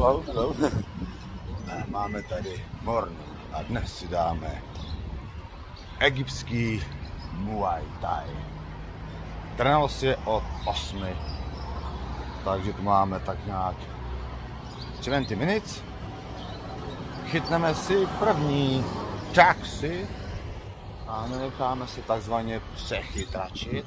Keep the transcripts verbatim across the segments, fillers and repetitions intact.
hello, hello. Máme tady morning a dnes si dáme egyptský Muay Thai. Trénovanost je od osmi, takže tu máme tak nějak dvacet minut. Chytneme si první taxi a nenecháme se takzvaně přechytračit,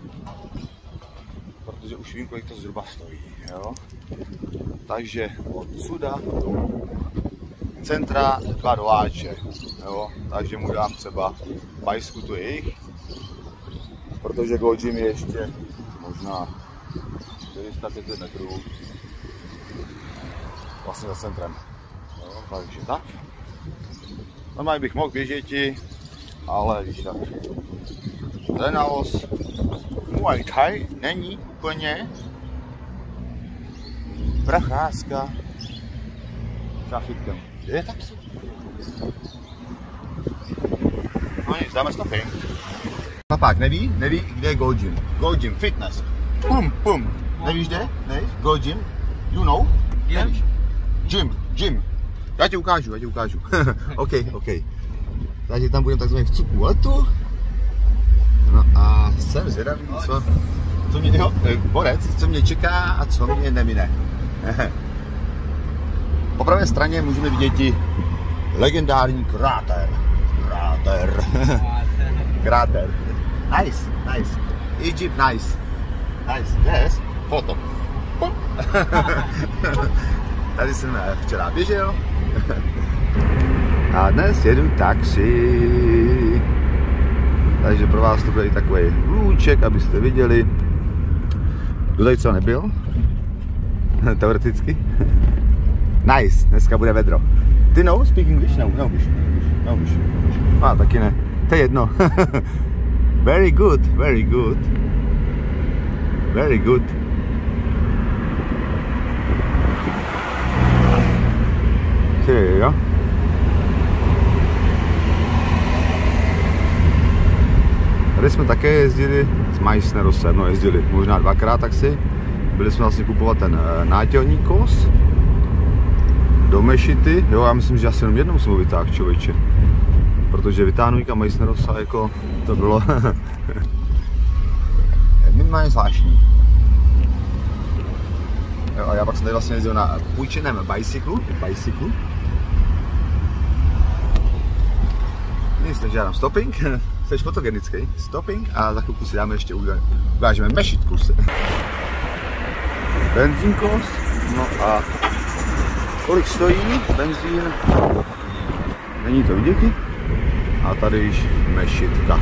protože už vím, kolik to zhruba stojí, jo? Takže odsuda do centra dva doláče, jo? Takže mu dám třeba bajsku tu jejich, protože Gold Gym je ještě možná čtyři sta pět set metrů vlastně za centrem, jo? Takže tak. Normálně bych mohl běžet, ale víš tak. Trénovanost Muay Thai není úplně procházka šachytkem. Je tak si? No nic, dáme stopping. Papák neví, neví, kde je Gold Gym. Gold Gym Fitness. Pum, pum. Nevíš kde? Nevíš? Gold Gym? You know? Nevíš? Gym, gym. Já ti ukážu, já ti ukážu. OK, OK. Takže tam budeme takzvaně v cuku letu. No a jsem zvědavý, co, co mě, jo, borec, co mě čeká a co mě nemine. Po pravé straně můžeme vidět i legendární kráter. Kráter. Kráter. Nice, nice. Egypt, nice. Nice, yes. Foto. Tady jsem včera běžel. A dnes jedu taxi. Takže pro vás to bude i takový lůček, abyste viděli. Kdo tady co nebyl? Teoreticky. Nice, dneska bude vedro. Ty no, speak English? No, no, no, no. A ah, taky ne. To je jedno. Very good, very good. Very good. Okay, jo. Tady jsme také jezdili s Meissnerosem, no jezdili možná dvakrát taxi. Byli jsme vlastně kupovat ten nátělní kos do mešity, jo, já myslím, že asi jenom jednou jsem ho vytáhl, člověče. Protože vytáhnujka Meissnerosa, jako to bylo minimálně zvláštní. Jo, a já pak jsem tady vlastně jezdil na půjčeném bicyklu, bicyklu. Nic, takže já dám stopping. Jsi fotogenický, stopping a za chvilku si dáme ještě ukážeme mešitku. Benzínkos, no a kolik stojí benzín, není to vidět. A tady již mešitka.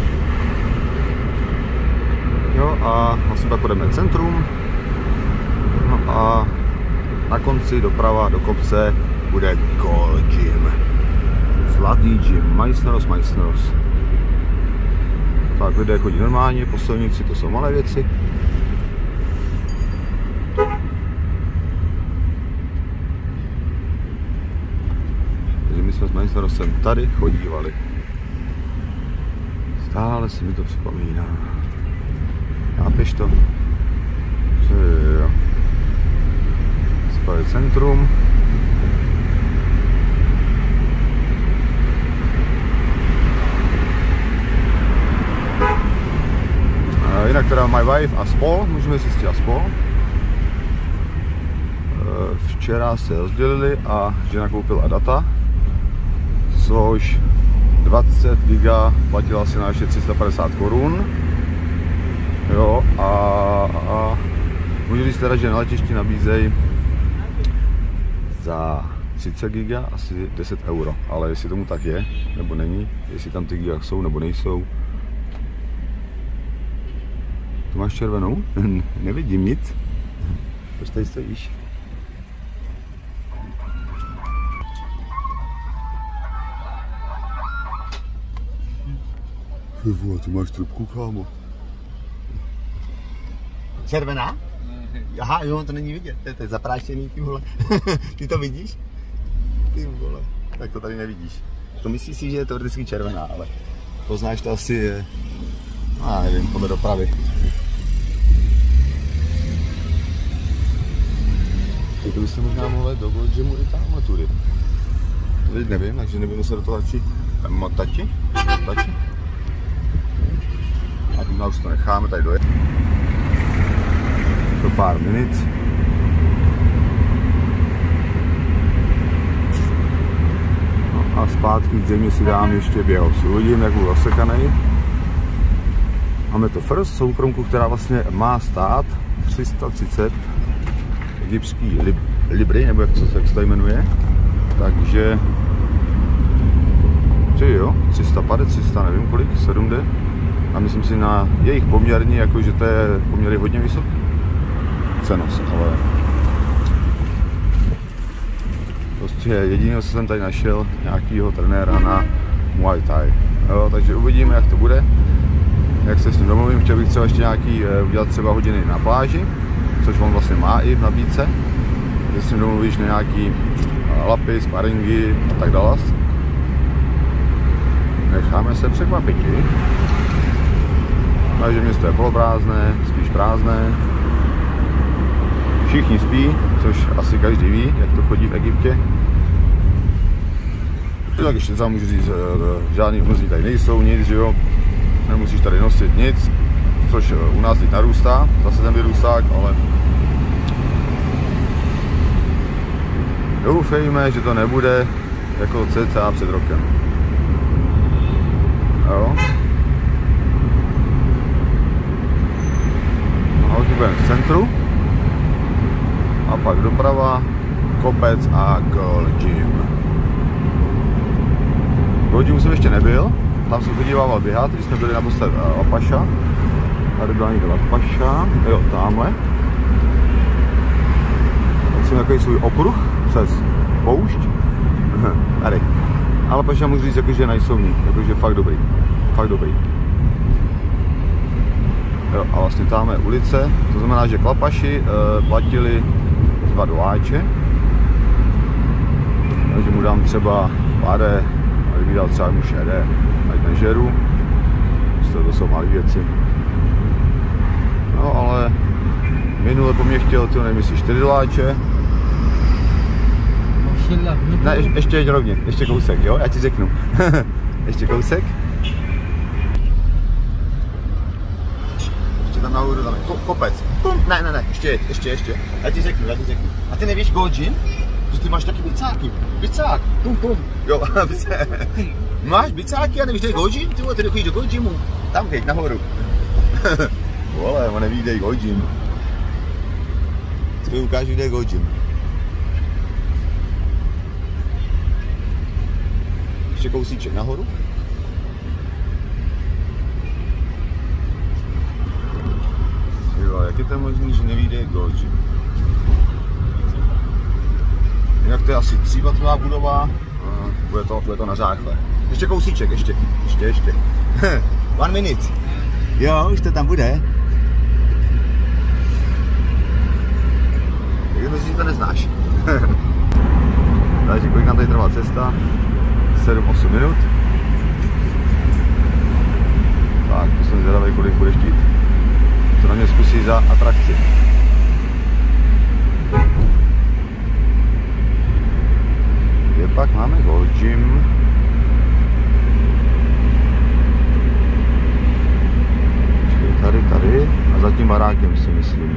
Jo a vlastně pak půjdeme centrum. No a na konci doprava do kopce bude Gold Gym. Zlatý gym, Meissneros, Meissneros. Tak lidé chodí normálně, po silnici, to jsou malé věci. Takže my jsme s Meissnerosem tady chodívali. Stále si mi to připomíná. Chápeš to? Jo. Spali centrum. Jinak teda my wife a spol, můžeme zjistit a spol. Včera se rozdělili a žena koupila data, což dvacet giga platila asi na ještě tři sta padesát korun. Jo a, a můžu říct teda, že na letišti nabízejí za třicet giga asi deset euro, ale jestli tomu tak je, nebo není, jestli tam ty giga jsou nebo nejsou. Tu máš červenou? Nevidím nic. Proč tady stojíš? Vole, tu máš trubku, kámo. Červená? Aha, jo, to není vidět, to je zaprášený, ty vole. Ty to vidíš? Ty vole. Tak to tady nevidíš. To myslíš si, že je teoreticky červená, ale poznáš to asi, no, nevím, podle dopravy. to byste možná mohli do Gold Gymu i tamhle tudy. Teď nevím, takže nevím, jestli do toho radši motati. Motati. A tím už to necháme tady dojet. To pár minut. No a zpátky k Gymu si dám ještě běhovcu. Uvidím, jak budu rozsekanej. Máme to first soukromku, která vlastně má stát tři sta třicet egyptský lib, libry, nebo jak, co, jak se to jmenuje. Takže či jo, tři sta padesát, tři sta nevím kolik, sedm jde. A myslím si na jejich poměrně, jakože to je poměrně hodně vysoký cenost, ale prostě jediného, co jsem tady našel, nějakýho trenéra na Muay Thai. Jo, takže uvidíme, jak to bude, jak se s ním domluvím. Chtěl bych třeba ještě nějaký, udělat třeba hodiny na pláži, což on vlastně má i v nabídce. Že s ním domluvíš na nějaký lapy, sparingy a tak dále. Necháme se překvapit. Takže město je poloprázdné, spíš prázdné. Všichni spí, což asi každý ví, jak to chodí v Egyptě. Tak ještě třeba můžu říct, žádný omezení tady nejsou, nic, že jo. Nemusíš tady nosit nic, což u nás teď narůstá, zase ten vyrůsták, ale doufejme, že to nebude jako cca před rokem. Jo. A už budeme v centru. A pak doprava, kopec a Gold Gym. Gold Gym jsem ještě nebyl, tam jsem podívával běhat, když jsme byli naposled Lapaša. Tady byla někde Lapaša, jo, tamhle. Tak jsem takový svůj okruh přes poušť. Tady. A Lapaša můžu říct, jakože najsovní, jakože fakt dobrý, fakt dobrý. Jo, a vlastně tam je ulice, to znamená, že Klapaši e, platili dva doláče. Takže mu dám třeba pade, a kdyby dal třeba mu šedé, ať nežeru. To jsou malé věci. No ale minule po mně chtěl, ty nevím, jestli čtyři doláče. Ne, je, ještě jeď rovně, ještě kousek, jo, já ti řeknu. Ještě kousek. Ještě tam nahoru, tam je Ko, kopec. Pum, ne, ne, ne, ještě jeď, ještě, ještě. Já ti řeknu, já ti řeknu. A ty nevíš Gold Gym? Že ty máš taky bicáky. Bicák, pum, pum. Jo, máš bicáky a nevíš, kde je Gold Gym? Ty vole, ty chodíš do Gold Gymu. Tam jeď, nahoru. Vole, on neví, kde je Gold Gym. Teď ukážu, kde je Gold Gym. Ještě kousíček nahoru. Jo, jak je to možné, že nevíde Gold Gym? Jinak to je asi třípatrová budova, bude to, bude to na záchle. Ještě kousíček, ještě, ještě, ještě. One minute. Jo, už to tam bude. Jak myslíš, že to neznáš? Takže kolik nám tady trvá cesta? sedm osm minut. Tak, to jsem zvědavý, kolik bude chtít. Co na mě zkusí za atrakci. Kde pak máme Gold Gym? Počkej, tady, tady. A za tím barákem si myslím.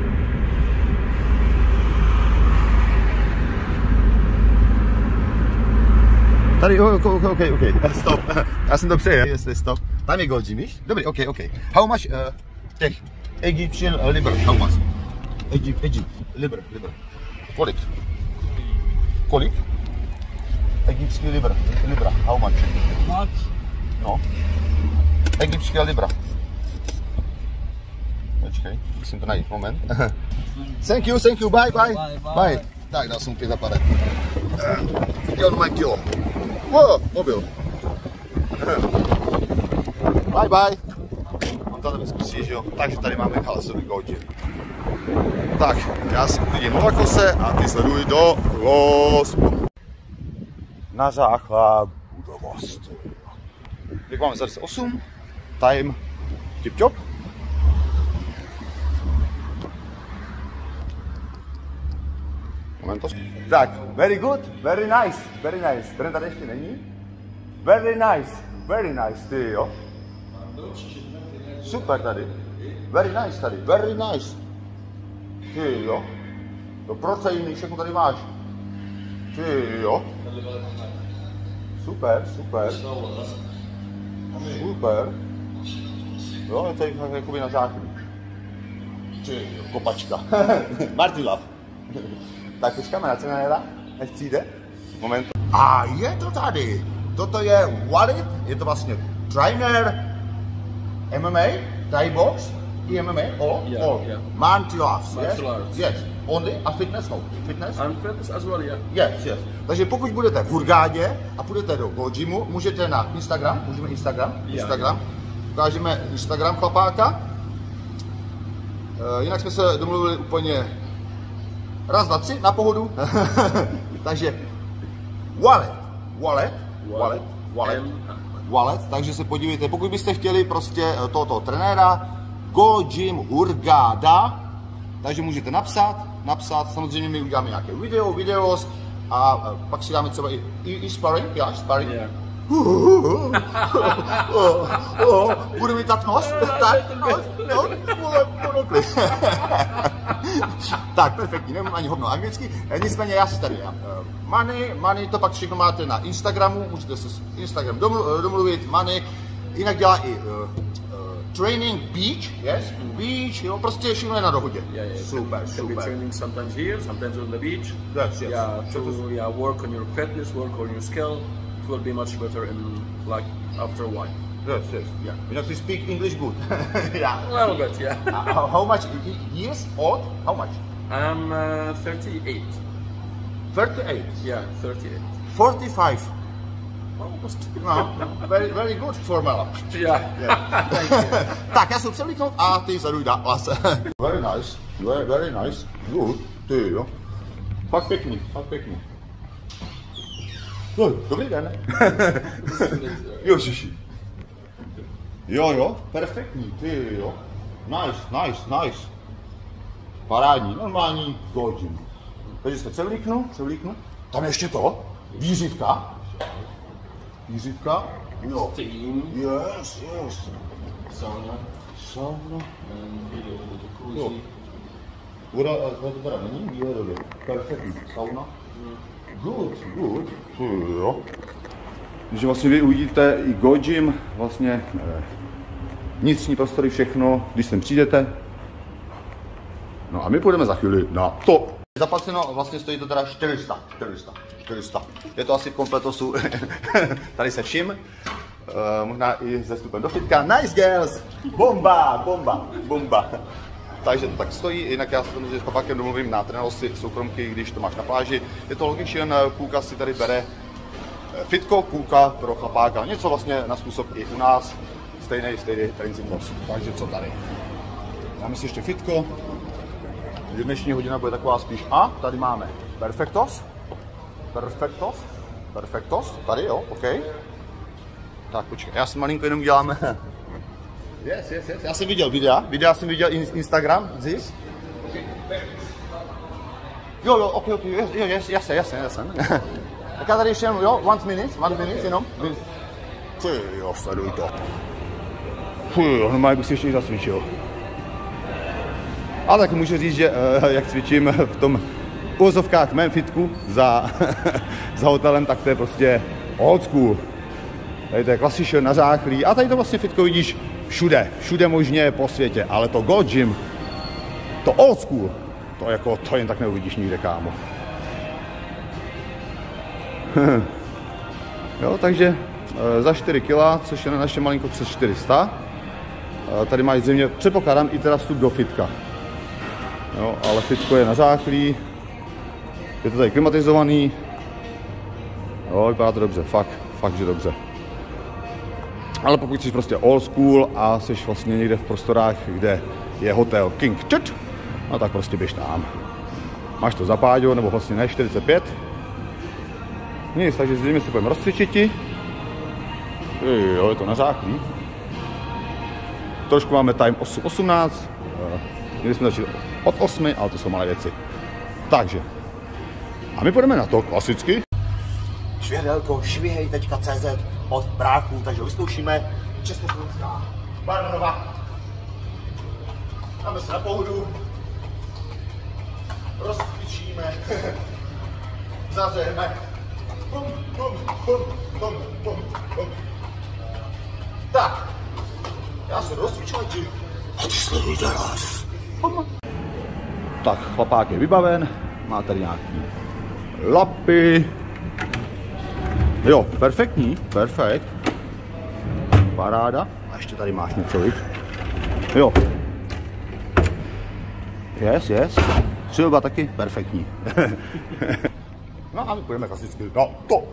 Tady, ok, ok, ok, ok, stop. Já jsem to přejel, jestli stop. Tam je Gold Gym, víš? Dobrý, ok, ok. How much uh, těch Egyptian uh, liber, how much? Egypt, Egypt, liber, liber. Kolik? Kolik? Egyptský liber, libra, how much? Much? No. Egyptský libra. Počkej, musím to najít, moment. Thank you, thank you, bye, bye. Bye, bye. Bye. Tak, dal jsem pět za pade. Dělám moje kilo. Wow, mobil. Bye bye. On to nezkusí, že jo? Takže tady máme Halasový Gold Gym. Tak, já si vidím na kose a ty sleduj do los. Na záchlá budovost. Jak máme za deset osm, time tip top. Momento. Tak, very good, very nice, very nice. Ten tady ještě není. Very nice, very nice, ty jo. Super tady. Very nice tady, very nice. Ty jo. To proteiny, všechno tady máš. Ty jo. Super, super. Super. Jo, je tady jakoby na základu. Ty jo, kopačka. Martin Love. Tak počkáme na trenéra, než přijde. Moment. A je to tady. Toto je Walid, je to vlastně trainer M M A, Thai box, i M M A, all, yeah, all. Yeah. Martial arts, yes? Arts. Yes. Only a fitness, no? Fitness? And fitness as well, yeah. Yes, yes. Takže pokud budete v Hurghadě a půjdete do Gold Gymu, můžete na Instagram, můžeme Instagram, Yeah, Instagram, ukážeme Instagram chlapáka. Uh, jinak jsme se domluvili úplně raz, dva, tři, na pohodu. Takže Wallet, Wallet, Wallet, Wallet, Wallet, takže se podívejte, pokud byste chtěli prostě tohoto trenéra, Gold Gym Hurghada, takže můžete napsat, napsat, samozřejmě my uděláme nějaké video, videos a pak si dáme třeba i, i, i sparring, já, sparring. Yeah. oh, oh, bude mi tak nos, tak nos, no, monokly. Tak, perfektní, nemám ani hovno anglicky, nicméně já si tady já. Money, money, to pak všechno máte na Instagramu, můžete se s Instagram domluvit, money, jinak dělá i uh, uh, training beach, yes, beach, jo, prostě všechno je na dohodě. Yeah, yeah. Super, Can super. be training sometimes here, sometimes on the beach. Yes, yes. Yeah, to yeah, work on your fitness, work on your skill. It will be much better in like after a while. Yes, yes, yeah. You have to speak English good. Yeah. A little bit, yeah. uh, how, how much years old? How much? I'm uh, thirty-eight. thirty-eight. Yeah, thirty-eight. forty-five. Almost. No, very, very good formula. Yeah. Yeah. Thank you. Tak, já jsem převlíknout a ty zaduj dál lase. Very nice, very, very nice. Good, ty jo. Fakt pěkný, fakt pěkný. No, dobrý den. Jo, šiši. Jo, jo, perfektní, ty jo. Nice, nice, nice. Parádní, normální Gold Gym. Takže se převlíknu, převlíknu. Tam ještě to, výřivka. Výřivka. Jo. Steam, Yes, yes. sauna, Sauna. and video with the Jo. jacuzzi. Voda, to teda není výhledově. Perfektní. Sauna. Good, good. Jo. Takže vlastně vy uvidíte i Gold Gym, vlastně ne, vnitřní prostory, všechno, když sem přijdete. No a my půjdeme za chvíli na to. Zaplaceno, vlastně stojí to teda čtyři sta, čtyři sta, čtyři sta. Je to asi v kompletosu tady se vším. Uh, možná i se vstupem do fitka. Nice girls! Bomba, bomba, bomba. Takže to tak stojí, jinak já se s chlapákem domluvím na trénovci soukromky, když to máš na pláži. Je to logicky, půlka si tady bere fitko, půlka pro chlapáka. Něco vlastně na způsob i u nás, stejný, stejný principos. Takže co tady? Dáme si ještě fitko. Dnešní hodina bude taková spíš. A tady máme Perfectos. Perfectos. Perfectos. Tady jo, OK. Tak počkej, já si malinko jenom dělám. Yes, yes, yes. Já jsem viděl videa, videa jsem viděl in, Instagram, this. Okay. Jo, jo, ok, ok, yes, yes, jasně, jasně, jasně. Tak já tady ještě jenom, jo, one minute, one minute, jenom. Ty jo, sleduj to. Ty jo, normálně bych si ještě zasvičil. Ale tak můžu říct, že uh, jak cvičím v tom uvozovkách mém fitku za, za hotelem, tak to je prostě old school. Tady to je klasiště na záchlí a tady to vlastně fitko vidíš všude, všude možně po světě, ale to Gold Gym, to old school, to jako, to jen tak neuvidíš nikde, kámo. Jo, takže e, za čtyři kila, což je na naše malinko přes čtyři sta. E, tady máš zřejmě, předpokládám, i teda vstup do fitka. Jo, ale fitko je na záchlí, je to tady klimatizovaný. Jo, vypadá to dobře, fakt, fakt, že dobře. Ale pokud jsi prostě old school a jsi vlastně někde v prostorách, kde je hotel King Church, no tak prostě běž tam. Máš to za páďo, nebo vlastně ne, čtyřicet pět. Nic, takže zřejmě si půjdeme rozcvičiti. Jo, je to na záchlí. Trošku máme time osm osmnáct. Měli jsme začít od osmi, ale to jsou malé věci. Takže, A my půjdeme na to klasicky. Švědelko, švihej tečka cé zet od bráchů, takže vyzkoušíme československá barva. Dáme se na pohodu, rozcvičíme, zavřeme. Bum, bum, bum, bum, bum, bum. Tak, já jsem rozcvičovači a ty sledujte nás. Tak, chlapák je vybaven, má tady nějaký lapy. Jo, perfektní, perfekt. Paráda. A ještě tady máš něco, viď? Jo. Yes, yes. Třeba taky perfektní. No a my půjdeme klasicky na to.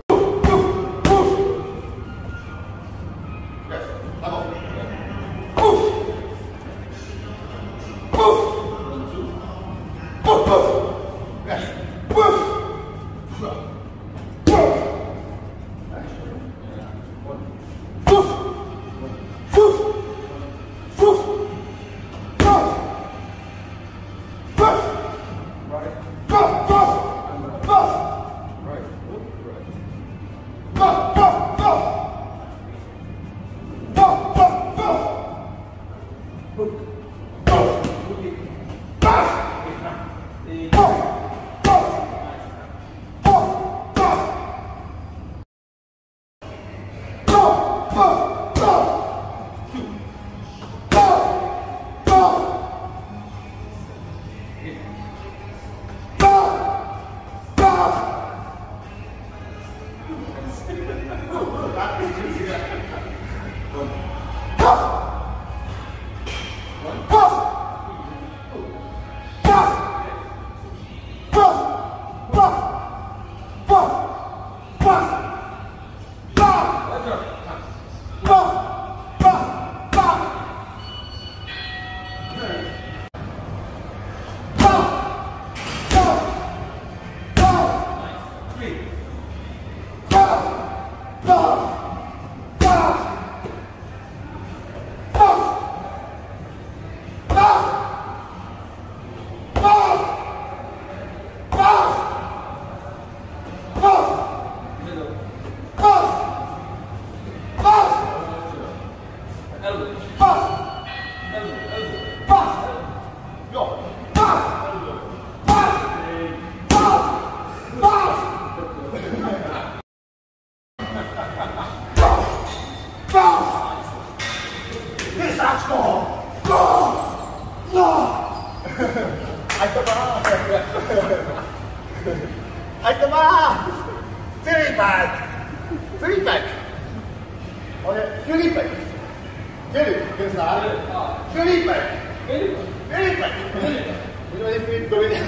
Ať to má! Ať to má! Filipek! Filipek! On je Filipek! Filip, ty znáš? Filipek! Filipek! Filipek!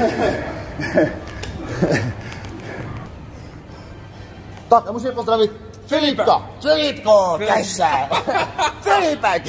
Tak a můžeme pozdravit Filipka! Filipko, kaž se! Filipek!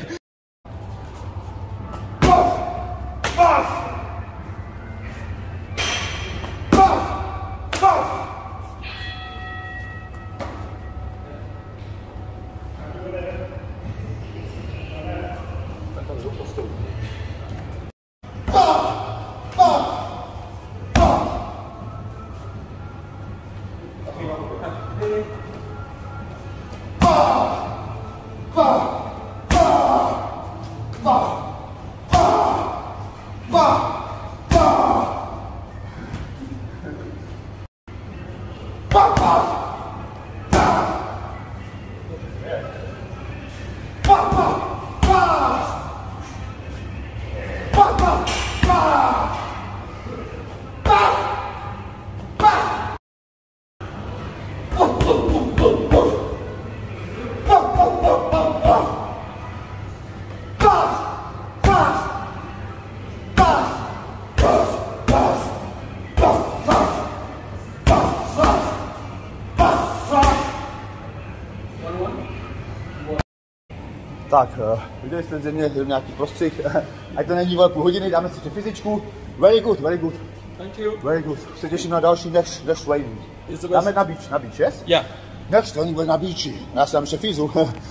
Tak, uh, viděli jste ze mě nějaký prostřih, ať to není půl hodiny, dáme si ještě fyzičku. Very good, very good. Thank you. Very good. Se těším na další next, next training. Dáme na beach, na beach, yes? Yeah. Next training bude na beachi, já si dám ještě fyzu.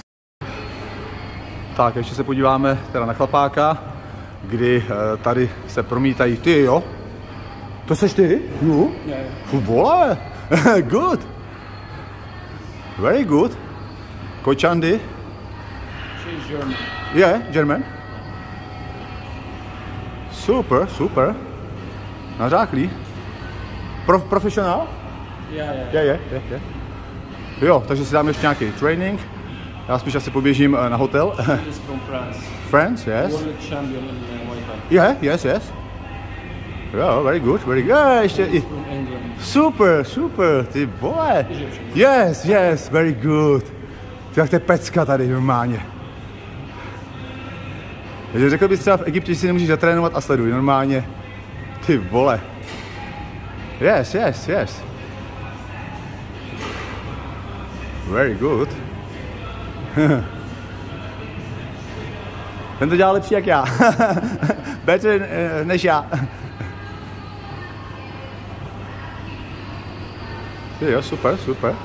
Tak, ještě se podíváme teda na chlapáka, kdy uh, tady se promítají ty, jo? To seš ty? You? Yeah, yeah. Vole! Good! Very good. Coach Andy? She's German. Yeah, German. Super, super. Nařáklý. Pro, profesionál? Yeah, yeah. Je, je, je, je. Jo, takže si dáme ještě nějaký training. Já spíš asi poběžím na hotel. She's from France. France, yes. World champion in uh, Muay Thai. Yeah, yes, yes. Jo, very good, very good. Yeah, ještě i... From England. Super, super, ty vole. Yes, yes, very good. Ty jak to je pecka tady normálně. Takže řekl bys třeba v Egyptě, že si nemůžeš zatrénovat a sleduj normálně. Ty vole. Yes, yes, yes. Very good. Ten to dělá lepší jak já. Better uh, než já. Jo, super, super.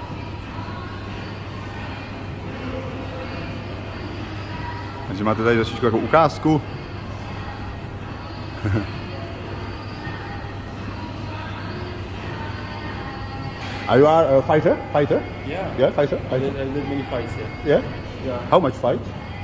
Takže máte tady trošičku jako ukázku. Are you are a fighter? Fighter? Yeah. Yeah, fighter. I fighter. did, I did many fights. Yeah. Yeah. Yeah. How much fight?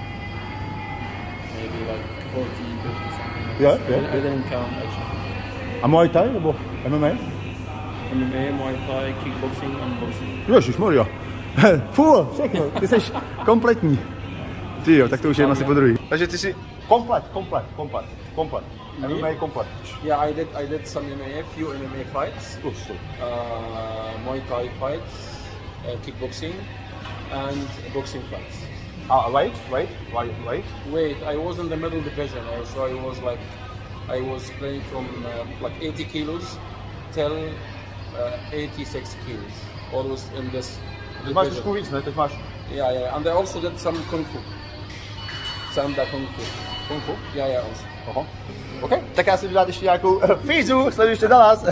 Maybe like forty, fifty something. Like Yeah, this. yeah, I, yeah. I didn't count actually. A Muay Thai nebo M M A? M M A, Muay Thai, kickboxing and boxing. Ježišmarja. Full, všechno, ty jsi kompletní. Ty jo, tak to už je asi po druhý. Takže ty jsi komplet, komplet, komplet, komplet. M M A komplet. Yeah, I did. I did some M M A, few M M A fights, uh, Muay Thai fights, uh, kickboxing, and boxing fights. Ah, wait, wait, wait, wait. Wait, I was in the middle division, uh, so I was like, I was playing from uh, like eighty kilos till uh, eighty-six kilos. Always in this Teď máš division. trošku víc, ne? Teď máš Yeah, yeah, and I also did some kung fu. Sanda kung fu. kung fu. Yeah, yeah, also. Aha. OK, tak já si budu dát ještě nějakou uh, fízu, sledujte Dallas.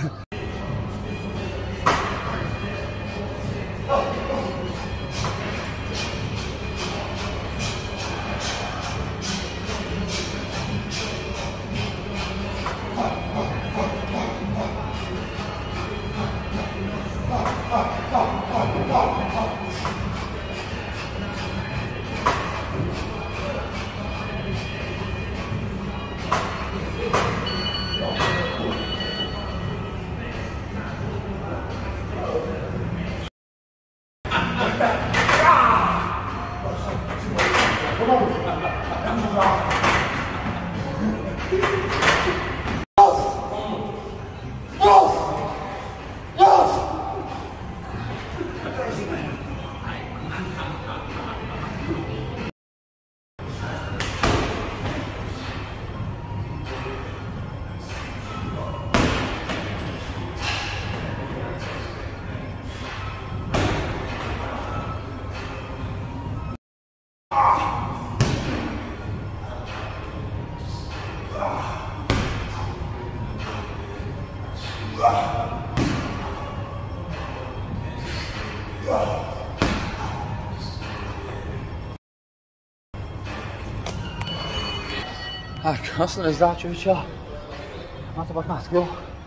Tak, nás to nezdá, člověče, ale má to patnáct kilo.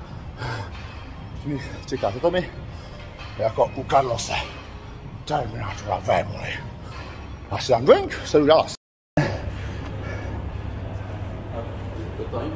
Čeká to mi jako u Carlose. Terminatora vémoli. Asi dám drink, se jdu Dallas. Good time.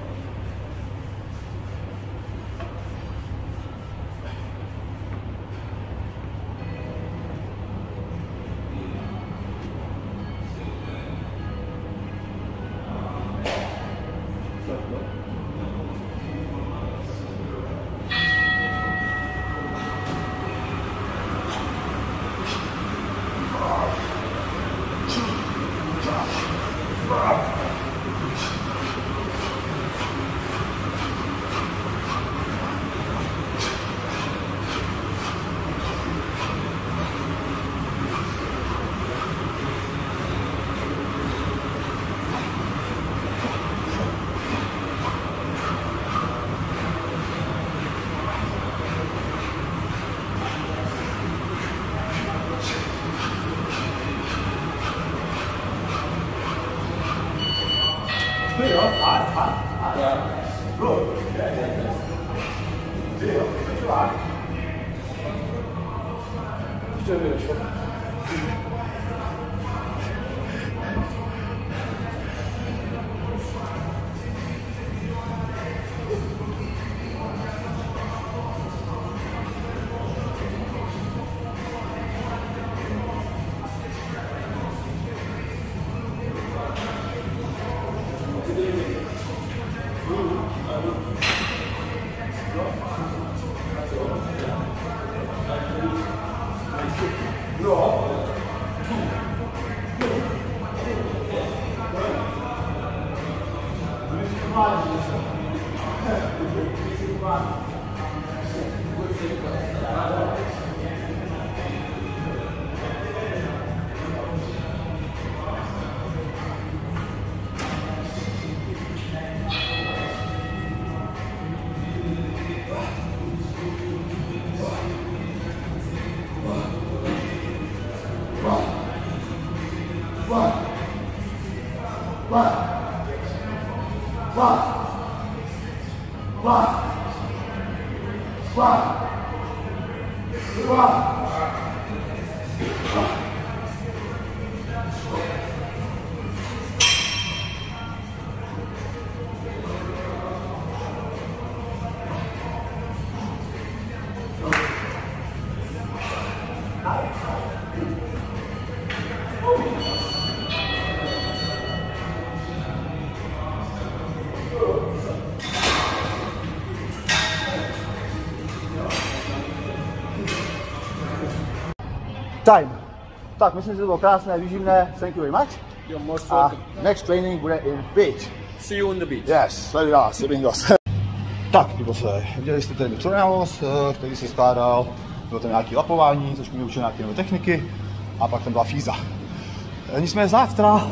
Time. Tak, myslím, že to bylo krásné, výživné. Thank you very much. You're most A welcome. next training bude in beach. See you on the beach. Yes, sleduj nás, sleduj nás. Tak, se, viděli jste ten tutoriál, který se skládal, bylo tam nějaké lapování, což mě učil nějaké nové techniky, a pak tam byla fíza. Nicméně závtra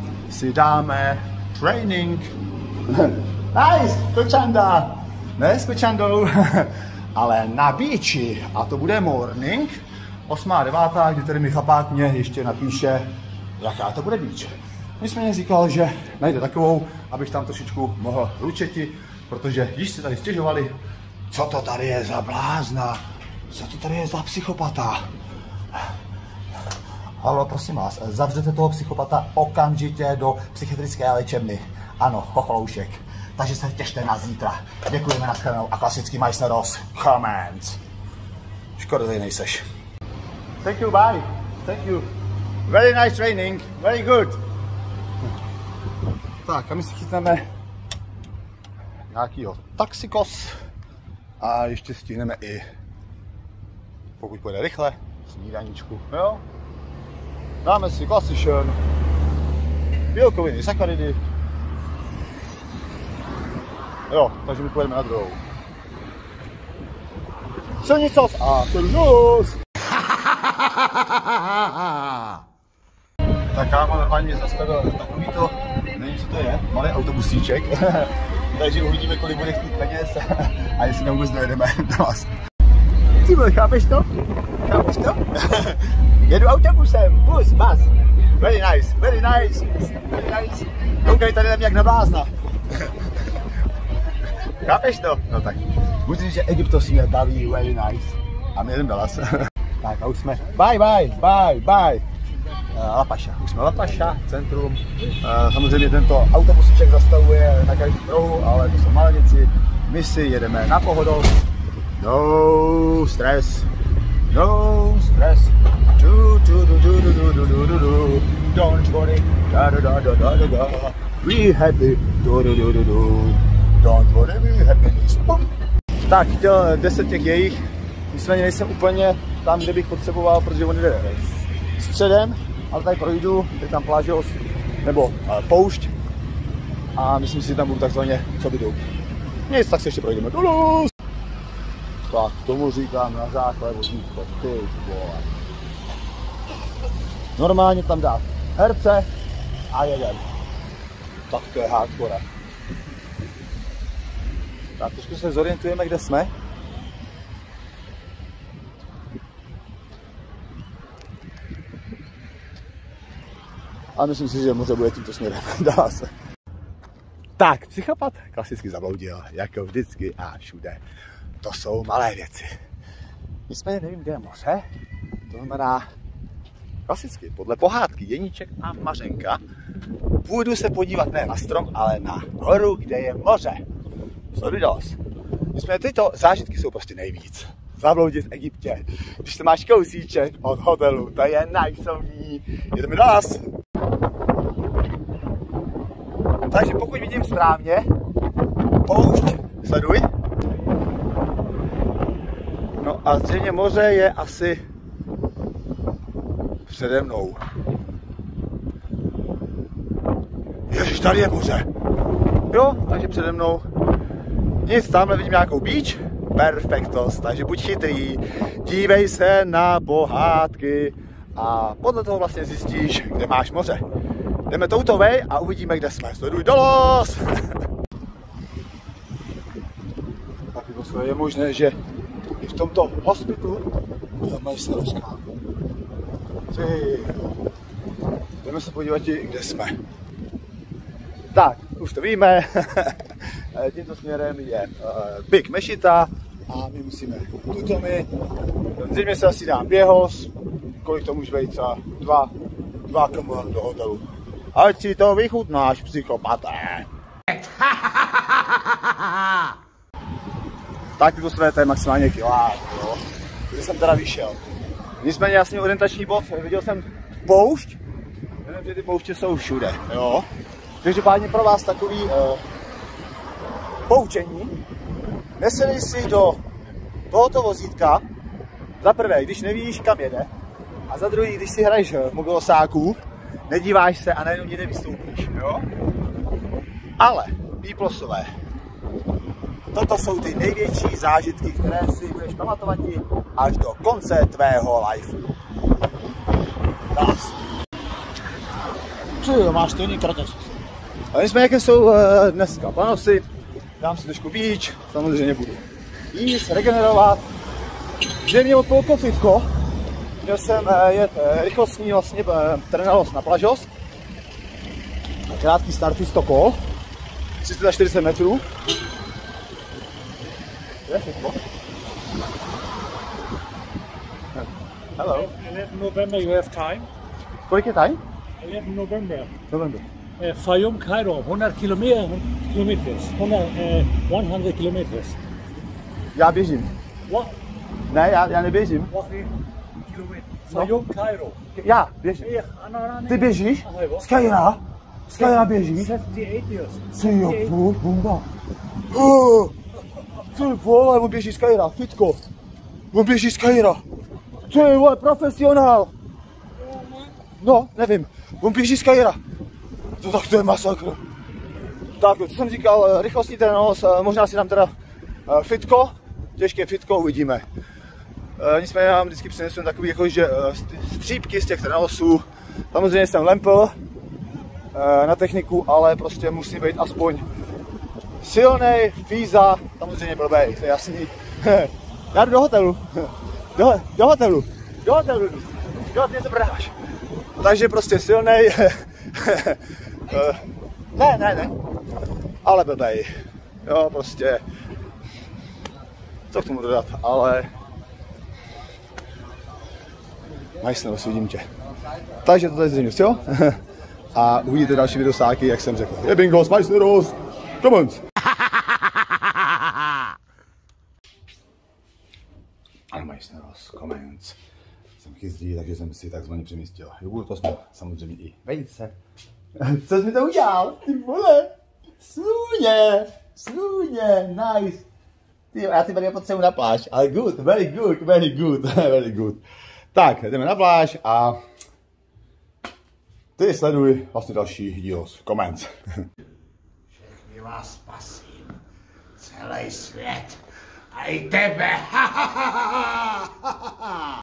si dáme training. Nice, kočanda! Ne s kočandou, ale na beachi. A to bude morning, osmá devátá, kdy tady mi chlapák mě ještě napíše, jaká to bude beach. Nicméně říkal, že najde takovou, abych tam trošičku mohl ručeti, protože již se tady stěžovali, co to tady je za blázna, co to tady je za psychopata. Halo, prosím vás, zavřete toho psychopata okamžitě do psychiatrické léčebny. Ano, chocholoušek. Takže se těšte na zítra. Děkujeme, nashledanou a klasický Majsneros comments. Škoda, že nejseš. Thank you, bye. Thank you. Very nice training, very good. Tak a my si chytneme nějakýho taxikos a ještě stihneme i, pokud půjde rychle, snídaníčku, jo? Dáme si klasišen, bílkoviny, sacharidy. Jo, takže my pojedeme na druhou. Silnicos a silnicos! Tak kámo, normálně zastavil takovýto, nevím, co to je, malý autobusíček. Takže uvidíme, kolik bude chtít peněz a jestli tam vůbec dojedeme do vás. Ty vole, chápeš to? Chápeš to? Jedu autobusem, bus, bus. Very nice, very nice, very nice. Koukej tady na mě jak na blázna. Chápeš to? No tak, musím říct, že Egypto si mě baví, very nice. A my jdeme do las. Tak a už jsme, bye, bye, bye, bye. La Pasha. Už jsme La Pasha, centrum. Samozřejmě tento autobusíček zastavuje na každém rohu, ale to jsou malé věci. My si jedeme na pohodovost. No stress. No stress. Du, du, du, du, du, du, du, du, du. Don't worry. Da, da, da, da, da, da. We happy. Du, du, du, du, du. Don't worry, we happy. Pum. Tak, chtěl deset těch jejich. Nicméně nejsem úplně tam, kde bych potřeboval, protože on jde středem. Ale tady projdu, je tam plážost, nebo uh, poušť a myslím si, že tam budu takzvaně, co bydou. Nic, tak se ještě projdeme dolů. Tak, tomu říkám na základ vodítko, ty vole. Normálně tam dát herce a jedem. Tak to je hardcore. Tak trošku se zorientujeme, kde jsme. A myslím si, že moře bude tímto směrem, dá se. Tak, psychopat klasicky zabloudil, jako vždycky a všude. To jsou malé věci. Nicméně nevím, kde je moře, To znamená klasicky, podle pohádky Jeníček a Mařenka, půjdu se podívat ne na strom, ale na horu, kde je moře. Sleduj nás. Nicméně tyto zážitky jsou prostě nejvíc. Zabloudit v Egyptě, když to máš kousíček od hotelu, to je najsovní. Jedeme do nás. Takže pokud vidím správně, poušť, sleduj. No a zřejmě moře je asi přede mnou. Ježiš, tady je moře. Jo, takže přede mnou. Nic, tamhle vidím nějakou beach. Perfektos, takže buď chytrý, dívej se na pohádky a podle toho vlastně zjistíš, kde máš moře. Jdeme touto vej a uvidíme, kde jsme. Sleduj dolos! Tak je možné, že i v tomto hospitu mají se rozká. Jdeme se podívat, kde jsme. Tak, už to víme. Tímto směrem je uh, Big Mešita a my musíme tuto my. Zřejmě se asi dám běhos, kolik to může být, za dva, dva kilometry do hotelu. Ať si to vychutnáš, psychopaté. Tak tyto své, to je maximálně kilák, jo. Kde jsem teda vyšel. Nicméně jasný orientační bod, viděl jsem poušť, nevím, že ty pouště jsou všude, jo. Každopádně pro vás takový uh, poučení, nesedej si do tohoto vozítka, za prvé, když nevíš, kam jede, a za druhý, když si hraješ v mobilosáku, nedíváš se a najednou někde vystoupíš, jo? Ale, píplosové, toto jsou ty největší zážitky, které si budeš pamatovat až do konce tvého life. Nás. Co jo, máš to jiný kratos. A jsme, jaké jsou uh, dneska panosy, dám si trošku beach, samozřejmě budu jíst, regenerovat. Že mě odpolko fitko, měl jsem uh, jet uh, rychlostní vlastně uh, trenalos na plažos, krátký starty sto kol, tři sta čtyřicet metrů. Je fitko. Hello. eleven November you have time? Kolik je time? eleven November. November. Uh, Fayum, Cairo, one hundred kilometers. one hundred, uh, one hundred kilometers. Já běžím. What? Ne, já, já neběžím. What kilometers? Fayum, Cairo. Já běžím. Yeah, no, no, no. Ty běžíš? Z Kaira? Z Kaira běžíš? seventy-eight years. Ty jo, půl, bomba. Uh, ty vole, on běží z Kaira, fitko. On běží z Kaira. Ty vole, profesionál. No, nevím, on běží z Kaira. To tak to je masakr. Tak, co jsem říkal, rychlostní trénos, možná si dám teda fitko, těžké fitko, uvidíme. Nicméně já vám vždycky přinesu takový jako, že střípky z těch trénosů. Samozřejmě jsem lempl na techniku, ale prostě musí být aspoň silnej, fíza, samozřejmě blbej, to je jasný. Já jdu do hotelu, do, do hotelu, do hotelu, do hotelu, něco prodáváš. Takže prostě silnej, ne, ne, ne, ale blbej, jo, prostě, co k tomu dodat, ale majsneros, vidím tě. Takže to je zřejmě, jo? A uvidíte další videosáky, jak jsem řekl. Je bingo, majsneros, comments. Ano, majsneros, comments. Jsem chytrý, takže jsem si takzvaně přemístil. Jo, to jsme samozřejmě i vejce. Co jsi mi to udělal? Ty vole! Sluně! Sluně! Nice! Ty, já ty tady potřebuji na pláž, ale good, very good, very good, very good. Tak, jdeme na pláž a ty sleduj vlastně další díl z comments. Všechny vás spasím, celý svět a i tebe.